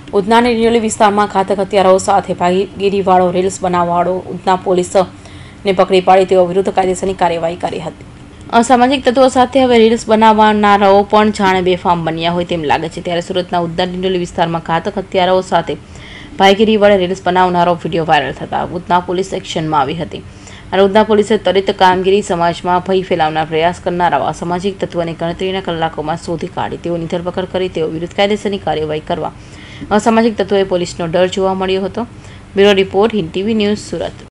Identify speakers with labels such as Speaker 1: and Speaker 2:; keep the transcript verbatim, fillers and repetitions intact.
Speaker 1: ઉધનાની રિયોલી વિસ્તારમાં ઘાતક હત્યારાઓ સાથે ભાગીગીરીવાળો રીલ્સ બનાવવાળો ઉધના પોલીસને પકડી પાડી તેઓ વિરુદ્ધ કાયદેસરની કાર્યવાહી કરી હતી. અસામાજિક તત્વો સાથે હવે રીલ્સ બનાવનારાઓ પણ જાણે બેફામ બન્યા હોય તેમ લાગે છે. ત્યારે સુરતના ઉધના રિયોલી વિસ્તારમાં ઘાતક હત્યારાઓ સાથે ભાઈગીરીવાળે રીલ્સ બનાવનારો વિડીયો વાયરલ થતા ઉધના પોલીસ એક્શનમાં આવી હતી. અને ઉધના પોલીસે ત્વરિત કામગીરી સમાજમાં ભય ફેલાવનાર પ્રયાસ કરનારા અસામાજિક તત્વોને ગણતરીના કલાકોમાં શોધી કાઢી તેઓની ધરપકડ કરી તેઓ વિરુદ્ધ કાયદેસરની કાર્યવાહી કરવા અસામાજિક તત્વોએ પોલીસનો ડર જોવા મળ્યો હતો. Bureau report, Hind TV news, Surat.